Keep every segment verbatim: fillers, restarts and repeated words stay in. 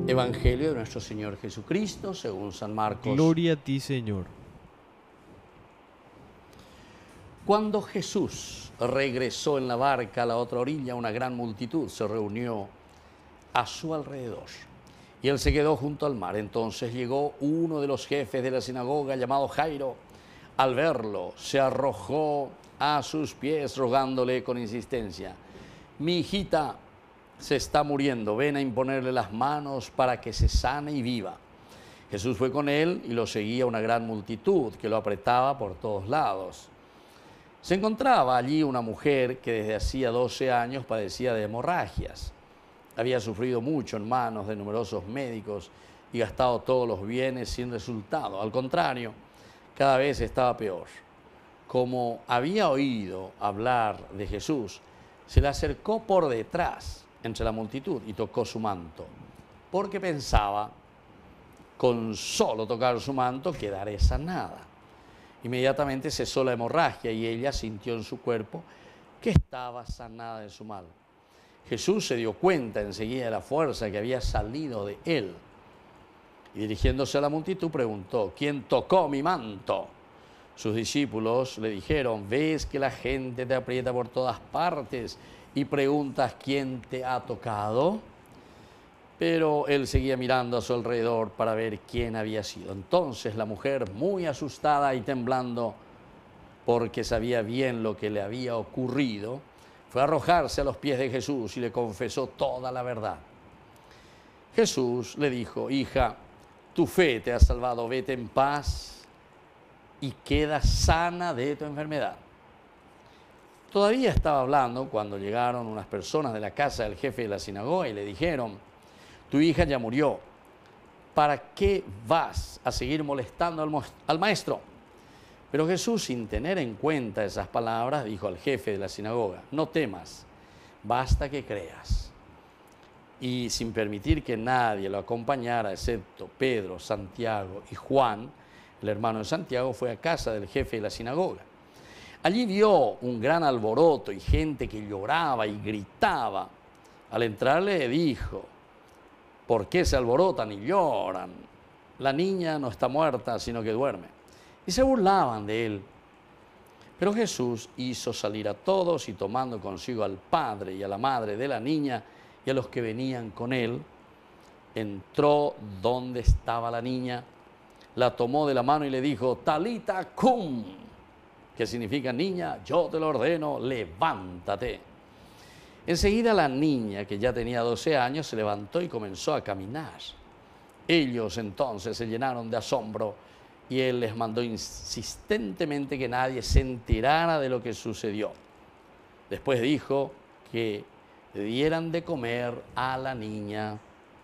Evangelio de nuestro Señor Jesucristo según San Marcos. Gloria a ti, Señor. Cuando Jesús regresó en la barca a la otra orilla, una gran multitud se reunió a su alrededor y él se quedó junto al mar. Entonces llegó uno de los jefes de la sinagoga llamado Jairo. Al verlo, se arrojó a sus pies rogándole con insistencia: mi hijita se está muriendo, ven a imponerle las manos para que se sane y viva. Jesús fue con él y lo seguía una gran multitud que lo apretaba por todos lados. Se encontraba allí una mujer que desde hacía doce años padecía de hemorragias. Había sufrido mucho en manos de numerosos médicos y gastado todos los bienes sin resultado. Al contrario, cada vez estaba peor. Como había oído hablar de Jesús, se le acercó por detrás entre la multitud y tocó su manto, porque pensaba: con solo tocar su manto quedaré sanada. Inmediatamente cesó la hemorragia y ella sintió en su cuerpo que estaba sanada de su mal. Jesús se dio cuenta enseguida de la fuerza que había salido de él y, dirigiéndose a la multitud, preguntó: ¿quién tocó mi manto? Sus discípulos le dijeron: ¿ves que la gente te aprieta por todas partes y preguntas quién te ha tocado? Pero él seguía mirando a su alrededor para ver quién había sido. Entonces la mujer, muy asustada y temblando, porque sabía bien lo que le había ocurrido, fue a arrojarse a los pies de Jesús y le confesó toda la verdad. Jesús le dijo: hija, tu fe te ha salvado, vete en paz y queda sana de tu enfermedad. Todavía estaba hablando cuando llegaron unas personas de la casa del jefe de la sinagoga y le dijeron: tu hija ya murió, ¿para qué vas a seguir molestando al, al maestro? Pero Jesús, sin tener en cuenta esas palabras, dijo al jefe de la sinagoga: no temas, basta que creas. Y sin permitir que nadie lo acompañara, excepto Pedro, Santiago y Juan, el hermano de Santiago, fue a casa del jefe de la sinagoga. Allí vio un gran alboroto y gente que lloraba y gritaba. Al entrar le dijo: ¿por qué se alborotan y lloran? La niña no está muerta, sino que duerme. Y se burlaban de él. Pero Jesús hizo salir a todos y, tomando consigo al padre y a la madre de la niña y a los que venían con él, entró donde estaba la niña, la tomó de la mano y le dijo: Talita cum, que significa: niña, yo te lo ordeno, levántate. Enseguida la niña, que ya tenía doce años, se levantó y comenzó a caminar. Ellos entonces se llenaron de asombro y él les mandó insistentemente que nadie se enterara de lo que sucedió. Después dijo que le dieran de comer a la niña.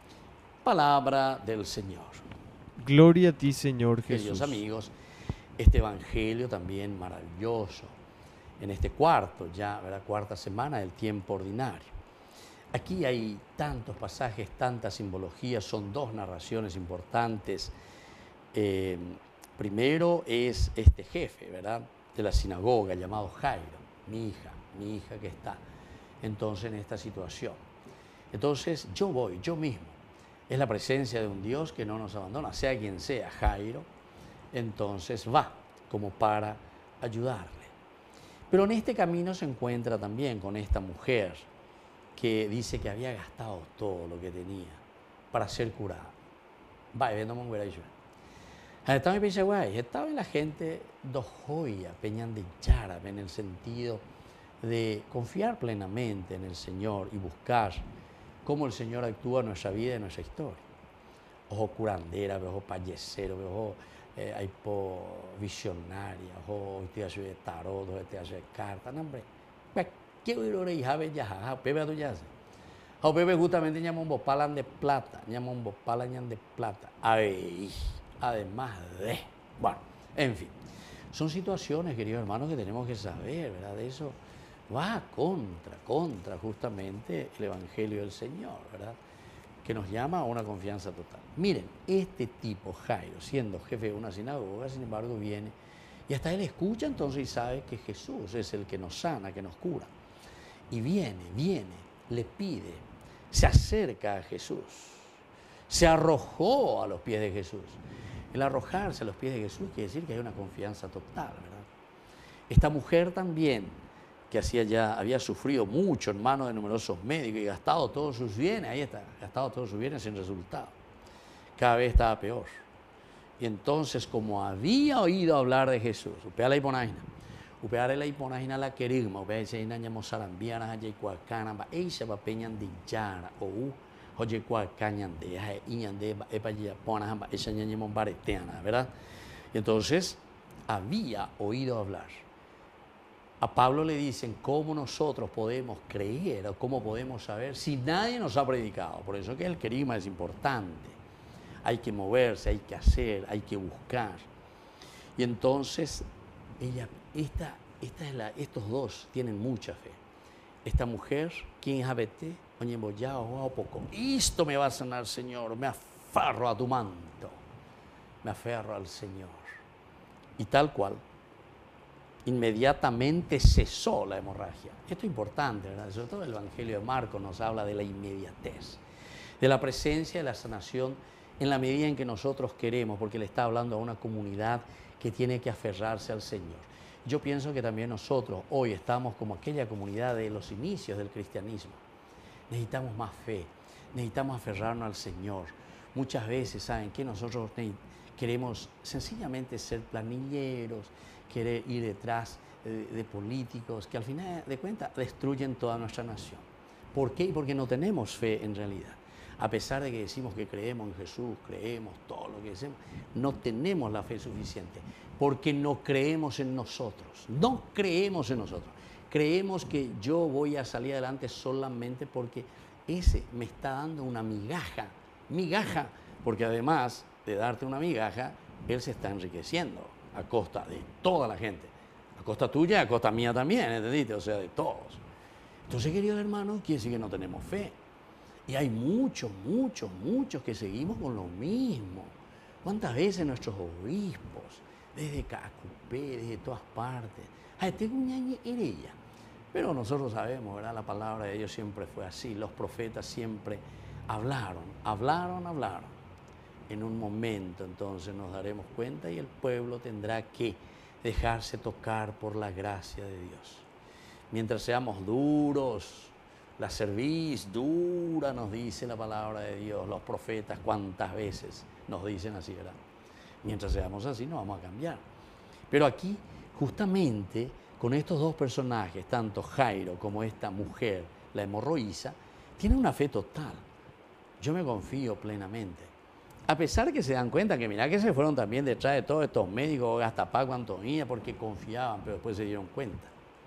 Palabra del Señor. Gloria a ti, Señor Jesús. Queridos amigos, este evangelio también maravilloso, en este cuarto ya, ¿verdad? Cuarta semana del tiempo ordinario. Aquí hay tantos pasajes, tanta simbología, son dos narraciones importantes. Eh, primero es este jefe, ¿verdad?, de la sinagoga llamado Jairo, mi hija, mi hija que está entonces en esta situación. Entonces yo voy, yo mismo. Es la presencia de un Dios que no nos abandona, sea quien sea. Jairo entonces va como para ayudarle. Pero en este camino se encuentra también con esta mujer que dice que había gastado todo lo que tenía para ser curada. Va, viendo un güey. Estaba en Pichaguay, estaba en la gente dos joya, peñan de chara, en el sentido de confiar plenamente en el Señor y buscar cómo el Señor actúa en nuestra vida y en nuestra historia. Ojo curandera, ojo payesero, ojo eh, hay po visionaria, ojo te hace de tarot, ojo te hace de carta, no hombre. ¿Qué hubiera y jabe ya, pepe tu ya? O pepe justamente llama un bopalan de plata, llama un bopalan de plata. Ay, además de, bueno, en fin, son situaciones, queridos hermanos, que tenemos que saber, ¿verdad? De eso va contra, contra justamente el Evangelio del Señor, ¿verdad?, que nos llama a una confianza total. Miren, este tipo, Jairo, siendo jefe de una sinagoga, sin embargo, viene y hasta él escucha entonces y sabe que Jesús es el que nos sana, que nos cura. Y viene, viene, le pide, se acerca a Jesús se arrojó a los pies de Jesús. El arrojarse a los pies de Jesús quiere decir que hay una confianza total, ¿verdad? Esta mujer también, que hacía ya, había sufrido mucho en manos de numerosos médicos y gastado todos sus bienes, ahí está, gastado todos sus bienes sin resultado. Cada vez estaba peor. Y entonces, como había oído hablar de Jesús, upea la hiponaina, upea la hiponaina la querigma, upea ese inaña mozarambiana, haya cuacana, ba eisa ba peñan de yara, o u, oye cuacañan de, ha iñan de, epa ya pona, ba esa ñaña mombareteana, ¿verdad? Y entonces, había oído hablar. A Pablo le dicen cómo nosotros podemos creer o cómo podemos saber si nadie nos ha predicado. Por eso que el querigma es importante. Hay que moverse, hay que hacer, hay que buscar. Y entonces, ella, esta, esta es la, estos dos tienen mucha fe. Esta mujer, quien es abete, oye, o poco. Esto me va a sanar, Señor. Me aferro a tu manto. Me aferro al Señor. Y tal cual, inmediatamente cesó la hemorragia. Esto es importante, ¿verdad? Sobre todo el Evangelio de Marcos nos habla de la inmediatez, de la presencia de la sanación en la medida en que nosotros queremos, porque le está hablando a una comunidad que tiene que aferrarse al Señor. Yo pienso que también nosotros hoy estamos como aquella comunidad de los inicios del cristianismo. Necesitamos más fe, necesitamos aferrarnos al Señor. Muchas veces, ¿saben qué? Nosotros queremos sencillamente ser planilleros, querer ir detrás de, de políticos que al final de cuentas destruyen toda nuestra nación. ¿Por qué? Porque no tenemos fe en realidad. A pesar de que decimos que creemos en Jesús, creemos todo lo que decimos, no tenemos la fe suficiente, porque no creemos en nosotros, no creemos en nosotros. Creemos que yo voy a salir adelante solamente porque ese me está dando una migaja, migaja, porque además de darte una migaja, él se está enriqueciendo a costa de toda la gente, a costa tuya y a costa mía también, ¿entendiste? O sea, de todos. Entonces, queridos hermanos, quiere decir que no tenemos fe. Y hay muchos, muchos, muchos que seguimos con lo mismo. ¿Cuántas veces nuestros obispos, desde Cacupé, desde todas partes, ay, tengo una herella? Pero nosotros sabemos, ¿verdad? La palabra de Dios siempre fue así. Los profetas siempre hablaron, hablaron, hablaron. En un momento entonces nos daremos cuenta y el pueblo tendrá que dejarse tocar por la gracia de Dios. Mientras seamos duros, la cerviz dura, nos dice la palabra de Dios, los profetas cuántas veces nos dicen así, ¿verdad? Mientras seamos así no vamos a cambiar. Pero aquí, justamente, con estos dos personajes, tanto Jairo como esta mujer, la hemorroísa, tienen una fe total. Yo me confío plenamente. A pesar de que se dan cuenta que mirá que se fueron también detrás de todos estos médicos, hasta Paco Antonía, porque confiaban, pero después se dieron cuenta.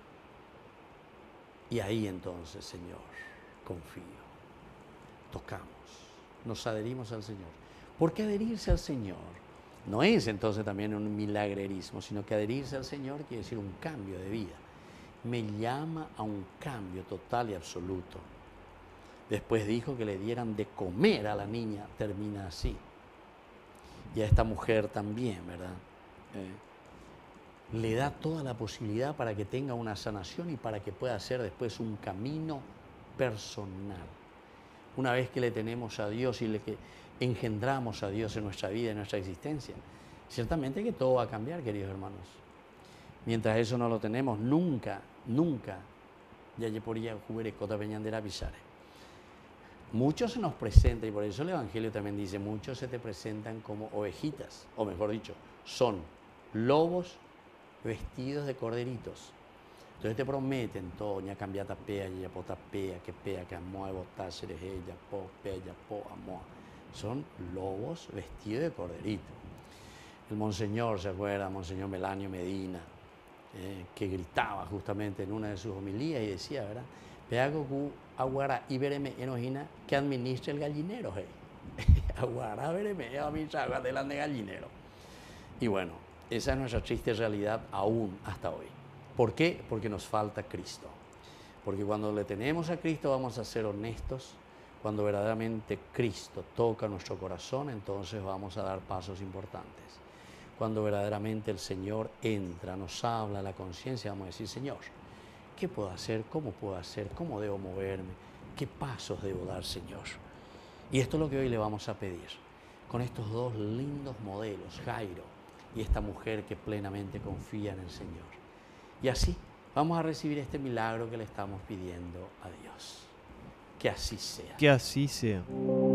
Y ahí entonces, Señor, confío, tocamos, nos adherimos al Señor. ¿Por qué adherirse al Señor? No es entonces también un milagrerismo, sino que adherirse al Señor quiere decir un cambio de vida. Me llama a un cambio total y absoluto. Después dijo que le dieran de comer a la niña, termina así. Y a esta mujer también, ¿verdad? Eh, le da toda la posibilidad para que tenga una sanación y para que pueda hacer después un camino personal. Una vez que le tenemos a Dios y le que engendramos a Dios en nuestra vida, en nuestra existencia, ciertamente que todo va a cambiar, queridos hermanos. Mientras eso no lo tenemos, nunca, nunca, ya podría jugar cota peñandera pisare. Muchos se nos presentan, y por eso el Evangelio también dice, muchos se te presentan como ovejitas, o mejor dicho, son lobos vestidos de corderitos. Entonces te prometen todo, ya cambiata pea, ya pota pea, que pea, que amoa, botar, sereje, ya po, pea, ya po, amoa. Son lobos vestidos de corderito. El monseñor, ¿se acuerda? Monseñor Melanio Medina, eh, que gritaba justamente en una de sus homilías y decía, ¿verdad? Peago ku aguara y vereme enojina que administre el gallinero, hey. Aguara vereme, administra agua delante del gallinero. Y bueno, esa es nuestra triste realidad aún hasta hoy. ¿Por qué? Porque nos falta Cristo. Porque cuando le tenemos a Cristo vamos a ser honestos. Cuando verdaderamente Cristo toca nuestro corazón, entonces vamos a dar pasos importantes. Cuando verdaderamente el Señor entra, nos habla a la conciencia, vamos a decir, Señor, ¿qué puedo hacer? ¿Cómo puedo hacer? ¿Cómo debo moverme? ¿Qué pasos debo dar, Señor? Y esto es lo que hoy le vamos a pedir, con estos dos lindos modelos, Jairo y esta mujer que plenamente confía en el Señor. Y así vamos a recibir este milagro que le estamos pidiendo a Dios. Que así sea. Que así sea.